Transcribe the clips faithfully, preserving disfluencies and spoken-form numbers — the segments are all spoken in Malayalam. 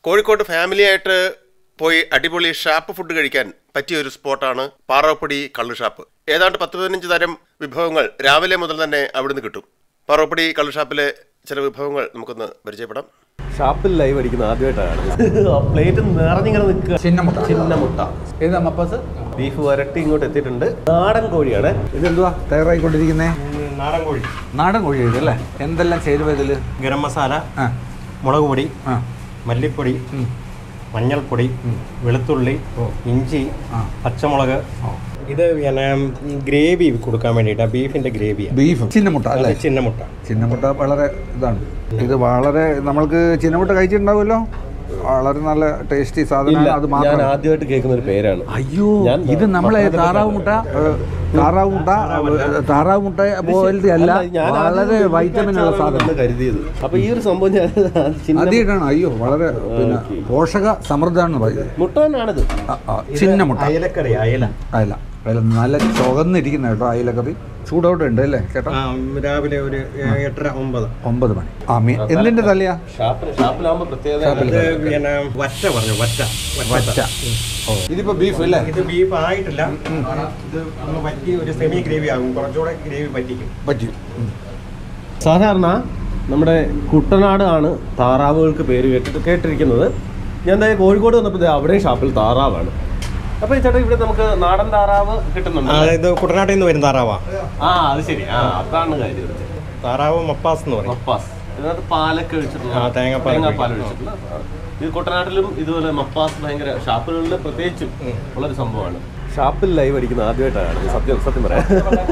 കോഴിക്കോട് ഫാമിലിയായിട്ട് പോയി അടിപൊളി ഷാപ്പ് ഫുഡ് കഴിക്കാൻ പറ്റിയ ഒരു സ്പോട്ടാണ് പാറോപ്പടി കള്ള് ഷാപ്പ്. ഏതാണ്ട് പത്ത് പതിനഞ്ച് തരം വിഭവങ്ങൾ രാവിലെ മുതൽ തന്നെ അവിടുന്ന് കിട്ടും. പാറോപ്പടി കള്ള് ഷാപ്പിലെ ചില വിഭവങ്ങൾ നമുക്കൊന്ന് പരിചയപ്പെടാം. ഷാപ്പിൽ ലൈവ് അടിക്കുന്ന ആദ്യമായിട്ടാണ്. പ്ലേറ്റ് നിറഞ്ഞിങ്ങനെ നിൽക്കുക. ചിന്നമുട്ട ചിന്നമുട്ട ഇത് മപ്പാസ് ബീഫ് വരട്ടി ഇങ്ങോട്ട് എത്തിയിട്ടുണ്ട്. നാടൻ കോഴിയാണ്. ഇതെന്തുവാ തയ്യാറായിക്കൊണ്ടിരിക്കുന്നേ? നാടൻ കോഴി. നാടൻ കോഴി അല്ലേ? എന്തെല്ലാം ചെയ്തു ഇതിൽ? ഗരം മസാല, മുളക് പൊടി, മല്ലിപ്പൊടി, മഞ്ഞൾപ്പൊടി, വെളുത്തുള്ളി, ഇഞ്ചി, പച്ചമുളക്. ഇത് ഗ്രേവി കൊടുക്കാൻ വേണ്ടിയിട്ട് ബീഫിന്റെ ഗ്രേവി. ബീഫ് ചിന്നമുട്ട അല്ലേ? ചിന്നമുട്ട ചിന്നമുട്ട വളരെ ഇതാണ്. ഇത് വളരെ നമ്മൾക്ക് ചിന്നമുട്ട കഴിച്ചിട്ടുണ്ടാവുമല്ലോ. വളരെ നല്ല ടേസ്റ്റി സാധനമാണ്. അത് ഞാൻ ആദ്യമായിട്ട് കേൾക്കുന്ന ഒരു പേരാണ്. അയ്യോ, ഇത് നമ്മളെ താറാവ് മുട്ട താറാവ് മുട്ട താറാവ് മുട്ട പോലത്തെ അല്ല, വളരെ വൈറ്റമിൻ ഉള്ള സാധനം കരുതിയത്. അപ്പൊ ഈ ഒരു സംഭവം ആദ്യമായിട്ടാണ്. അയ്യോ, വളരെ പിന്നെ പോഷക സമൃദ്ധമാണെന്ന് പറയുന്നത്. മുട്ട തന്നെയാണിത്. ചിന്ന മുട്ട. അയലക്കറി. അയല അയല അയല നല്ല ചുവന്നിരിക്കുന്ന കേട്ടോ. അയലക്കറി ചൂടോടെ ഉണ്ട് അല്ലേ ചേട്ടാ? രാവിലെ ഒരു എട്ടര ഒമ്പത് ഒമ്പത് മണി. ആ മീൻ എന്തിന്റെ തലയാ? ഷാപ്പിലാകുമ്പോ പ്രത്യേകത വറ്റ പറഞ്ഞു. വറ്റ വറ്റ ഇതിപ്പോ ബീഫ് അല്ലേ? ഇത് ബീഫ് ആയിട്ടില്ല. ഇത് വറ്റി ഒരു സെമി ഗ്രേവി ആകും. കുറച്ചുകൂടെ ഗ്രേവി പറ്റിക്കും പറ്റും. സാധാരണ നമ്മുടെ കുട്ടനാട് ആണ് താറാവുകൾക്ക് പേര് കേട്ടിട്ട് കേട്ടിരിക്കുന്നത്. ഞാൻ എന്തായാലും കോഴിക്കോട് വന്നപ്പോൾ അവിടെയും ഷാപ്പിൽ താറാവാണ്. അപ്പൊ ചേട്ടാ ഇവിടെ നമുക്ക് നാടൻ താറാവ് കിട്ടുന്നുണ്ട്. അതായത് കുട്ടനാട്ടിൽ നിന്ന് വരുന്ന താറാവാ. ആ അത് ശരി. ആ അതാണ് കാര്യം. താറാവ് മപ്പാസ് എന്ന് പറയും. മപ്പാസ് ഇതിനകത്ത് പാലൊക്കെ ഒഴിച്ചിട്ടുള്ള തേങ്ങാപ്പാൽ തേങ്ങാപ്പാൽ ഒഴിച്ചിട്ടുള്ള. ഇത് കുട്ടനാട്ടിലും ഇതുപോലെ മപ്പാസ് ഭയങ്കര ഷാപ്പുകളിൽ പ്രത്യേകിച്ചും ഉള്ളൊരു സംഭവമാണ്. ഷാപ്പിൽ ലൈവ് അടിക്കുന്ന ആദ്യമായിട്ടാണ് സത്യം സത്യം പറയാം.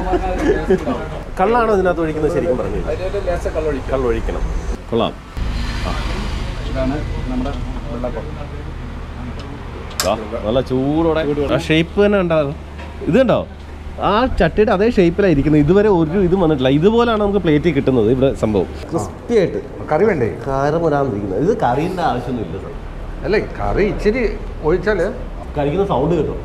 കള്ളാണോ ഇതിനകത്ത് ഒഴിക്കുന്നത്? ശരിക്കും പറഞ്ഞു കള്ളൊഴിക്കണം. കൊള്ളാം. ഇതാണ് നമ്മുടെ വെള്ളപ്പം. നല്ല ചൂടോടെ ഷേപ്പ് തന്നെ ഉണ്ടാകും. ഇത് കണ്ടോ, ആ ചട്ടിയുടെ അതേ ഷേപ്പിലായിരിക്കുന്നത്. ഇതുവരെ ഒരു ഇതും വന്നിട്ടില്ല. ഇതുപോലെയാണ് നമുക്ക് പ്ലേറ്റിൽ കിട്ടുന്നത്. ഇവിടെ സംഭവം ക്രിസ്പി ആയിട്ട്. കറി വേണ്ടേ? കാരം വരാതിരിക്കുന്നത്. ഇത് കറീൻ്റെ ആവശ്യമൊന്നും ഇല്ല അല്ലേ? കറി ഇച്ചിരി ഒഴിച്ചാൽ കഴിക്കുന്ന സൗണ്ട് കിട്ടും.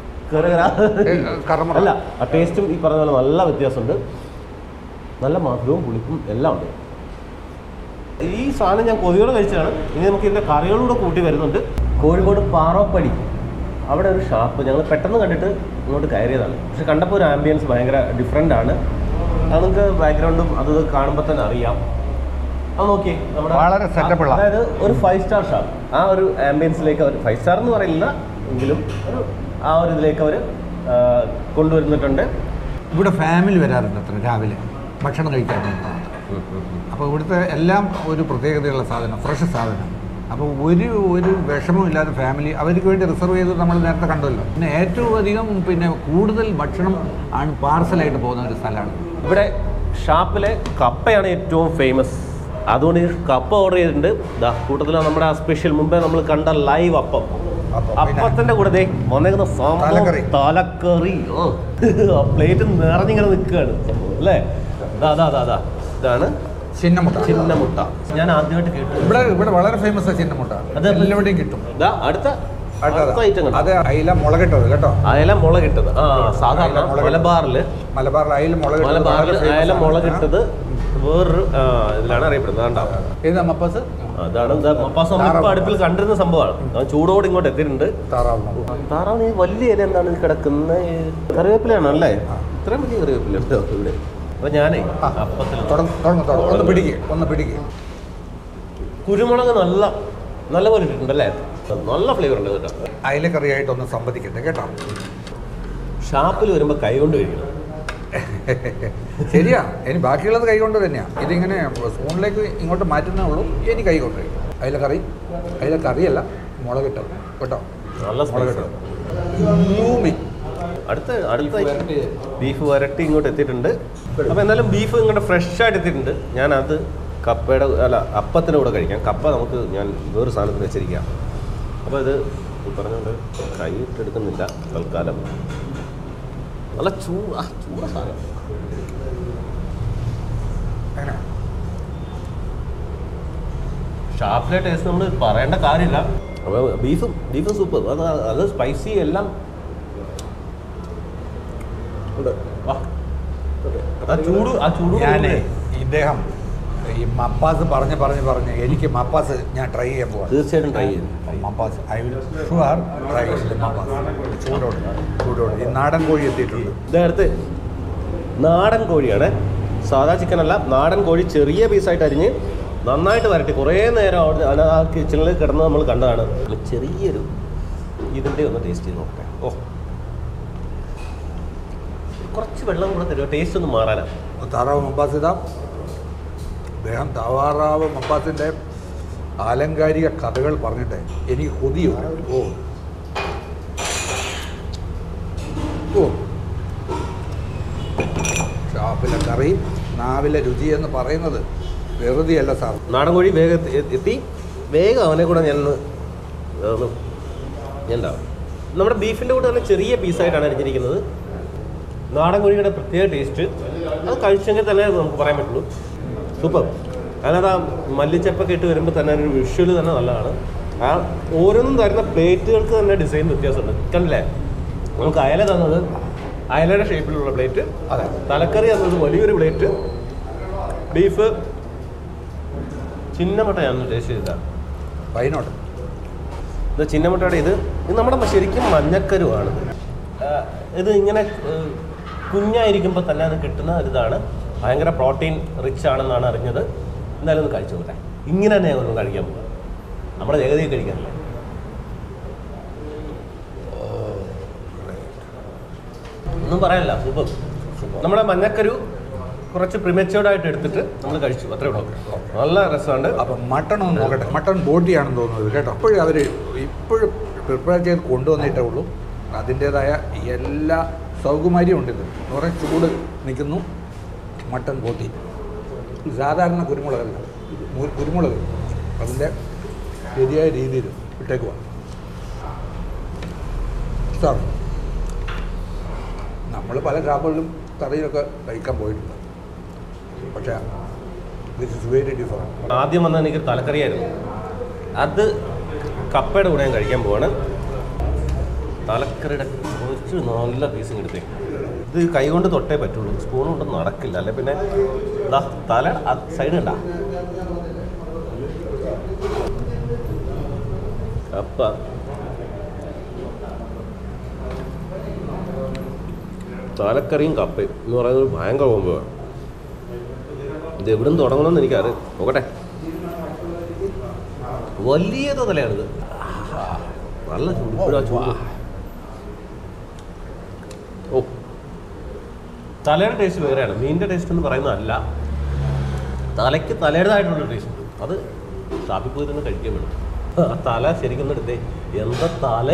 അല്ല, ആ ടേസ്റ്റും ഈ പറഞ്ഞ പോലെ നല്ല വ്യത്യാസമുണ്ട്. നല്ല മധുരവും പുളിപ്പും എല്ലാം ഉണ്ട്. ഈ സാധനം ഞാൻ കൊതിയോടെ കഴിച്ചതാണ്. ഇനി നമുക്ക് ഇതിൻ്റെ കറികളൂടെ കൂട്ടി വരുന്നുണ്ട്. കോഴിക്കോട് പാറോപ്പടി അവിടെ ഒരു ഷാപ്പ് ഞങ്ങൾ പെട്ടെന്ന് കണ്ടിട്ട് ഇങ്ങോട്ട് കയറിയതാണ്. പക്ഷെ കണ്ടപ്പോൾ ഒരു ആംബിയൻസ് ഭയങ്കര ഡിഫറെൻ്റ് ആണ്. അത് നിങ്ങൾക്ക് ബാക്ക്ഗ്രൗണ്ടും അത് കാണുമ്പോൾ തന്നെ അറിയാം. അത് നോക്കിയേ, നമ്മുടെ വളരെ സെറ്റപ്പ്. അതായത് ഒരു ഫൈവ് സ്റ്റാർ ഷാപ്പ്. ആ ഒരു ആംബിയൻസിലേക്ക് അവർ ഫൈവ് സ്റ്റാർ എന്ന് പറയില്ല എങ്കിലും ഒരു ആ ഒരു ഇതിലേക്ക് അവർ കൊണ്ടുവരുന്നിട്ടുണ്ട്. ഇവിടെ ഫാമിലി വരാറുണ്ട് അത്ര രാവിലെ ഭക്ഷണം കഴിക്കാൻ. അപ്പോൾ ഇവിടുത്തെ എല്ലാം ഒരു പ്രത്യേകതയുള്ള സാധനം, ഫ്രഷ് സാധനം. അപ്പോൾ ഒരു ഒരു വിഷമവും ഇല്ലാതെ ഫാമിലി അവർക്ക് വേണ്ടി റിസർവ് ചെയ്ത് നമ്മൾ നേരത്തെ കണ്ടല്ലോ. പിന്നെ ഏറ്റവും അധികം പിന്നെ കൂടുതൽ ഭക്ഷണം ആണ് പാർസലായിട്ട് പോകുന്ന ഒരു സ്ഥലമാണ് ഇവിടെ. ഷാപ്പിലെ കപ്പയാണ് ഏറ്റവും ഫേമസ്. അതുകൊണ്ട് ഈ കപ്പ ഓർഡർ ചെയ്തിട്ടുണ്ട്. ദാ കൂട്ടത്തിലാണ് നമ്മുടെ ആ സ്പെഷ്യൽ മുമ്പേ നമ്മൾ കണ്ട ലൈവ് അപ്പം. അപ്പത്തിൻ്റെ കൂടെ ദേ വന്നേക്കുന്ന സംഭവം തലക്കറി. ഓ, പ്ലേറ്റ് നിറഞ്ഞിങ്ങനെ നിൽക്കുകയാണ് അല്ലേ? അതാ അതാ അതാ അതാ ഇതാണ് ചിന്നമുട്ട. ചിന്നമുട്ട ഞാൻ ആദ്യമായിട്ട് കേട്ടു. ഇവിടെ ഇവിടെ വളരെ ഫേമസ് ആണ് ചിന്നമുട്ട. അത് എല്ലാവിടെയും കിട്ടും. അടുത്ത ഐറ്റം അത് അയില മുളകിട്ടത് കേട്ടോ. അയല മുളകിട്ടത്. ആ സാധാരണ മലബാറിൽ മലബാറിൽ അയില മുളക് മലബാറിൽ അയല മുളകിട്ടത് വേറൊരു ഇതിലാണ് അറിയപ്പെടുന്നത്. കണ്ടോ, ഇത് മപ്പാസ്. അതാണ് മപ്പാസ്. നമ്മളിപ്പോൾ അടുപ്പിൽ കണ്ടിരുന്ന സംഭവമാണ്. ചൂടോടെ ഇങ്ങോട്ട് എത്തിയിട്ടുണ്ട്. താറാവ് താറാവിന് വലിയ ഇല എന്താണ് ഇത് കിടക്കുന്നത്? കറിവേപ്പിലയാണ് അല്ലേ? ഇത്രയും വലിയ കറിവേപ്പില ഉണ്ടോ ഇവിടെ? അപ്പൊ ഞാനേ അപ്പത്തിൽ ഒന്ന് പിടിക്കുക ഒന്ന് പിടിക്കുക കുരുമുളക് നല്ല നല്ല പോലെ ഇട്ടിട്ടുണ്ടല്ലേ? നല്ല ഫ്ലേവർ ഉണ്ട് കേട്ടോ. അയലക്കറിയായിട്ടൊന്ന് സംവദിക്കട്ടെ കേട്ടോ. ഷാപ്പിൽ വരുമ്പോൾ കൈ കൊണ്ട് കഴിക്കണം. ശരിയാ, ഇനി ബാക്കിയുള്ളത് കൈ കൊണ്ട് തന്നെയാണ്. ഇതിങ്ങനെ സ്പൂണിലേക്ക് ഇങ്ങോട്ട് മാറ്റുന്നേ ഉള്ളൂ. ഇനി കൈ കൊണ്ട് കഴിക്കും. അയലക്കറി അയലക്കറിയല്ല മുളകിട്ടത് കേട്ടോ. നല്ല മുളകിട്ടത്. അടുത്ത അടുത്ത ബീഫ് വരട്ടി ഇങ്ങോട്ട് എത്തിയിട്ടുണ്ട്. അപ്പോൾ എന്തായാലും ബീഫ് ഇങ്ങോട്ട് ഫ്രഷ് ആയിട്ട് എത്തിയിട്ടുണ്ട്. ഞാനത് കപ്പയുടെ അല്ല അപ്പത്തിൻ്റെ കൂടെ കഴിക്കാം. കപ്പ നമുക്ക് ഞാൻ വേറൊരു സാധനത്തിൽ വെച്ചിരിക്കാം. അപ്പോൾ ഇത് പറഞ്ഞുകൊണ്ട് കൈ ഇട്ടെടുക്കുന്നില്ല തൽക്കാലം. നല്ല ചൂട് ആ ചൂട സാധനം. ഷാപ്പിലെ ടേസ്റ്റ് നമ്മൾ പറയേണ്ട കാര്യമില്ല. അപ്പോൾ ബീഫും ബീഫും സൂപ്പർ. അത് അത് സ്പൈസി എല്ലാം ഉണ്ട്. ആ ചൂട് ആ ചൂട് ഇദ്ദേഹം ഈ മപ്പാസ് പറഞ്ഞ് പറഞ്ഞ് പറഞ്ഞ് എനിക്ക് മപ്പാസ് ഞാൻ ട്രൈ ചെയ്യാൻ പോവാം. തീർച്ചയായിട്ടും ട്രൈ ചെയ്യും. Mappas I will sure try mappas. ചൂടോട് ചൂടോട് ഈ നാടൻ കോഴി എത്തിയിട്ടുണ്ട്. ഇതടുത്ത് നാടൻ കോഴിയാണ്, സാധാ ചിക്കൻ അല്ല, നാടൻ കോഴി ചെറിയ പീസായിട്ട് അരിഞ്ഞ് നന്നായിട്ട് വരട്ടി കുറേ നേരം അവിടെ ആ കിച്ചണിൽ കിടന്ന് നമ്മൾ കണ്ടതാണ്. ചെറിയൊരു ഇതിൻ്റെ ഒന്ന് ടേസ്റ്റ് ചെയ്ത് നോക്കട്ടെ. ഓ, കുറച്ച് വെള്ളം കൂടെ തരുമോ ടേസ്റ്റ് ഒന്ന് മാറാനാണ്. താറാവ് മപ്പാസ് ഇതാ അദ്ദേഹം താറാവ് മപ്പാസിൻ്റെ ആലങ്കാരിക കഥകൾ പറഞ്ഞിട്ട് എനിക്ക് കൊതിയോ. ഓ ഓ ഷാപ്പിലെ കറി നാവിലെ രുചി എന്ന് പറയുന്നത് വെറുതെയല്ല സാർ. നാടൻ കോഴി വേഗം എത്തി. വേഗം അവനെ കൂടെ ഞാൻ എന്താ നമ്മുടെ ബീഫിൻ്റെ കൂടെ തന്നെ ചെറിയ പീസായിട്ടാണ് അരിഞ്ഞിരിക്കുന്നത്. നാടൻ കോഴിയുടെ പ്രത്യേക ടേസ്റ്റ് അത് കഴിച്ചെങ്കിൽ തന്നെ നമുക്ക് പറയാൻ പറ്റുള്ളൂ. സൂപ്പർ. അതിനകത്ത് ആ മല്ലിച്ചപ്പൊക്കെ ഇട്ട് വരുമ്പോൾ തന്നെ ഒരു വിഷ്വൽ തന്നെ നല്ലതാണ്. ആ ഓരോന്നും തരുന്ന പ്ലേറ്റുകൾക്ക് തന്നെ ഡിസൈൻ വ്യത്യാസമുണ്ട്. കണ്ടില്ലേ, നമുക്ക് അയല തന്നത് അയലയുടെ ഷേപ്പിലുള്ള പ്ലേറ്റ്, അതെ, തലക്കറി തന്നത് വലിയൊരു പ്ലേറ്റ്, ബീഫ് ചിന്നമുട്ട ഞാൻ ടേസ്റ്റ് ചെയ്തതാണ്. വൈനോട്ട് ഇത് ചിന്നമുട്ടയുടെ ഇത് ഇത് നമ്മുടെ ശരിക്കും മഞ്ഞക്കരുവാണ്. ഇത് ഇങ്ങനെ കുഞ്ഞായിരിക്കുമ്പോൾ തന്നെ അത് കിട്ടുന്ന ഒരിതാണ്. ഭയങ്കര പ്രോട്ടീൻ റിച്ച് ആണെന്നാണ് അറിഞ്ഞത്. എന്തായാലും ഒന്ന് കഴിച്ചു നോക്കട്ടെ. ഇങ്ങനെ തന്നെ ഒന്ന് കഴിക്കാൻ പോകാം. നമ്മുടെ ജഗതിയെ കഴിക്കാറില്ല. ഒന്നും പറയാനില്ല, സൂപ്പർ. നമ്മുടെ മഞ്ഞക്കരു കുറച്ച് പ്രിമച്യൂർഡായിട്ട് എടുത്തിട്ട് നമ്മൾ കഴിച്ചു, അത്രേ ഉള്ളൂ. നല്ല രസമുണ്ട്. അപ്പം മട്ടൺ ഒന്ന് നോക്കട്ടെ. മട്ടൺ ബോട്ടിയാണെന്ന് തോന്നുന്നത് കേട്ടോ. അപ്പോഴും അവർ ഇപ്പോഴും പ്രിപ്പയർ ചെയ്ത് കൊണ്ടുവന്നിട്ടേ ഉള്ളൂ. അതിൻ്റേതായ എല്ലാ സൗകുമാര്യവും ഉണ്ട്. ഇത് കുറേ ചൂട് നിൽക്കുന്നു. മട്ടൺ ബോട്ടി സാധാരണ കുരുമുളകല്ല, കുരുമുളക് അതിൻ്റെ ശരിയായ രീതിയിൽ ഇട്ടേക്കുക. സാർ, നമ്മൾ പല ഷാപ്പുകളിലും കറിയിലൊക്കെ കഴിക്കാൻ പോയിട്ടുണ്ട്, പക്ഷേ ദിസ് ഇസ് വെരി ഡിഫറെൻറ്റ്. ആദ്യം വന്നത് എനിക്ക് തലക്കറിയായിരുന്നു. അത് കപ്പയുടെ കൂടെ ഞാൻ കഴിക്കാൻ പോവാണ്. തലക്കറിയുടെ കുറച്ച് നല്ല പീസും എടുത്തേ. ഇത് കൈ കൊണ്ട് തൊട്ടേ പറ്റുള്ളൂ, സ്പൂൺ കൊണ്ട് നടക്കില്ല. അല്ലെ പിന്നെ ഇതാ തല സൈഡ് ഉണ്ടാ കപ്പ. തലക്കറിയും കപ്പയും എന്ന് പറയുന്നത് ഭയങ്കര കോമ്പമാണ്. ഇത് എവിടെ നിന്ന് തുടങ്ങണമെന്ന് എനിക്കറിയാം. നോക്കട്ടെ, വലിയ തലയാണിത്. നല്ല ചൂട്, ചൂട്. ഓ, തലയുടെ ടേസ്റ്റ് വേറെയാണ്. മീനിൻ്റെ ടേസ്റ്റ് എന്ന് പറയുന്നതല്ല, തലയ്ക്ക് തലയുടേതായിട്ടുള്ള ടേസ്റ്റ് ഉണ്ട്. അത് ഷാപ്പിൽ പോയി തന്നെ കഴിക്കാൻ വേണം. ആ തല ശരിക്കും എടുത്തേ, എന്താ തല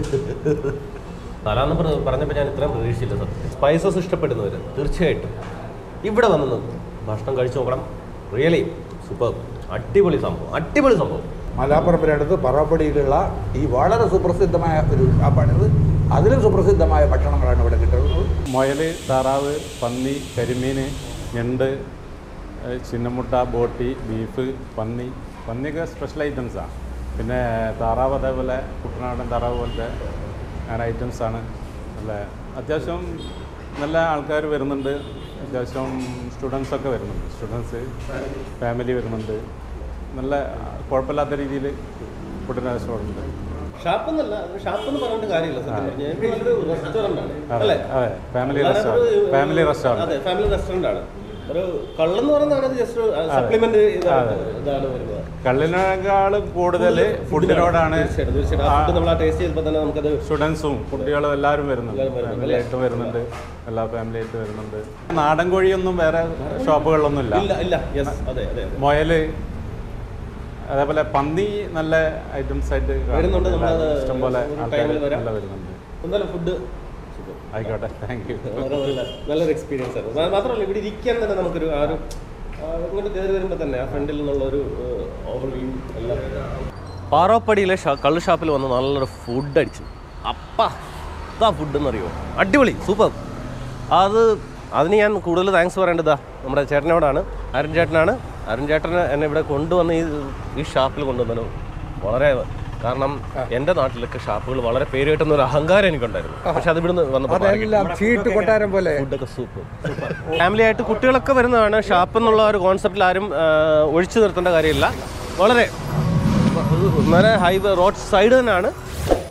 തല എന്ന് പറഞ്ഞപ്പോൾ ഞാൻ ഇത്രയും പ്രതീക്ഷിച്ചില്ല. സത്യം സ്പൈസസ് ഇഷ്ടപ്പെടുന്നവർ തീർച്ചയായിട്ടും ഇവിടെ വന്നു ഭക്ഷണം കഴിച്ചു നോക്കണം. Really super. അടിപൊളി സംഭവം, അടിപൊളി സംഭവം. മലാപ്പുറത്തിനടുത്ത് പറവപ്പടിയിലുള്ള ഈ വളരെ സുപ്രസിദ്ധമായ ഒരു ഷാപ്പാണിത്. അതിലും സുപ്രസിദ്ധമായ ഭക്ഷണങ്ങളാണ് ഇവിടെ കിട്ടുന്നത്. മുയൽ, താറാവ്, പന്നി, കരിമീൻ, ഞണ്ട്, ചിന്നമുട്ട, ബോട്ടി, ബീഫ്, പന്നി. പന്നിയൊക്കെ സ്പെഷ്യൽ ഐറ്റംസാണ്. പിന്നെ താറാവ് അതേപോലെ കുട്ടനാടൻ താറാവ് പോലത്തെ അങ്ങനെ ഐറ്റംസാണ്. നല്ല അത്യാവശ്യം നല്ല ആൾക്കാർ വരുന്നുണ്ട്. അത്യാവശ്യം സ്റ്റുഡൻസൊക്കെ വരുന്നുണ്ട്. സ്റ്റുഡൻസ് ഫാമിലി വരുന്നുണ്ട്. നല്ല കുഴപ്പമില്ലാത്ത രീതിയിൽ ഫുഡിന് റെസ്റ്റോറൻറ്റ്. ഷാപ്പെന്നല്ല, ഷാപ്പെന്ന് പറഞ്ഞിട്ട് കാര്യമില്ല. റെസ്റ്റോറൻ്റ് അതെ, അതെ, ഫാമിലി റെസ്റ്റോറൻറ്റ്. ഫാമിലി റെസ്റ്റോറൻറ്റ് അതെ, ഫാമിലി റെസ്റ്റോറൻ്റ് ആണ്. ഒരു കള്ളെന്ന് പറയുന്നതാണ് ജസ്റ്റ് സപ്ലിമെന്റ് ഇതാണ് വരുന്നത്. കള്ളിനേക്കാൾ കൂടുതൽ ഫുഡിനോടാണ്. നമ്മൾ ആ ടേസ്റ്റ് ചെയ്തപ്പോൾ തന്നെ നമുക്കത് സ്റ്റുഡൻസും കുട്ടികളും എല്ലാവരും വരുന്നുണ്ട്. ഫാമിലിയായിട്ട് വരുന്നുണ്ട്, എല്ലാ ഫാമിലിയായിട്ട് വരുന്നുണ്ട്. നാടൻ കോഴിയൊന്നും വേറെ ഷോപ്പുകളിലൊന്നും ഇല്ല. മുയൽ അതേപോലെ പന്നി നല്ല ഐറ്റംസ് ആയിട്ട് വരുന്നുണ്ട്. ഇഷ്ടംപോലെ ആൾക്കാർ നല്ല വരുന്നുണ്ട്. എന്തായാലും ഫുഡ് ആയിക്കോട്ടെ, താങ്ക് യു. നല്ലൊരു എക്സ്പീരിയൻസ് ആണ്. മാത്രമല്ല ഇവിടെ ഇരിക്കാൻ തന്നെ നമുക്കൊരു ആ ഒരു ഇങ്ങോട്ട് കയറി വരുമ്പോൾ തന്നെ ആ ഫ്രണ്ടിൽ നിന്നുള്ളൊരു ഓവർവ്യൂ എല്ലാം. പാറോപ്പടിയിലെ കള്ള് ഷാപ്പിൽ വന്ന് നല്ലൊരു ഫുഡ് അടിച്ചു. അപ്പാ ഇതാ ഫുഡ് എന്നറിയോ, അടിപൊളി, സൂപ്പർ. അത് അതിന് ഞാൻ കൂടുതൽ താങ്ക്സ് പറയേണ്ടതാ നമ്മുടെ ചേട്ടനോടാണ്. അരുൺ ചേട്ടനാണ്. അരുൺ ചേട്ടന് എന്നെ ഇവിടെ കൊണ്ടുവന്ന് ഈ ഈ ഷാപ്പിൽ കൊണ്ടുവന്നു. വളരെ കാരണം എൻ്റെ നാട്ടിലൊക്കെ ഷാപ്പുകൾ വളരെ പേര് കിട്ടുന്ന ഒരു അഹങ്കാരം എനിക്കുണ്ടായിരുന്നു. പക്ഷെ അത് ഇവിടുന്ന് വന്നപ്പോൾ ചീട്ട് കൊട്ടാരം പോലെ ഫുഡൊക്കെ സൂപ്പർ. ഫാമിലി ആയിട്ട് കുട്ടികളൊക്കെ വരുന്നതാണ്. ഷാപ്പ് എന്നുള്ള ഒരു കോൺസെപ്റ്റിൽ ആരും ഒഴിച്ചു നിർത്തേണ്ട കാര്യമില്ല. വളരെ വളരെ ഹൈവേ റോഡ് സൈഡ് തന്നെയാണ്.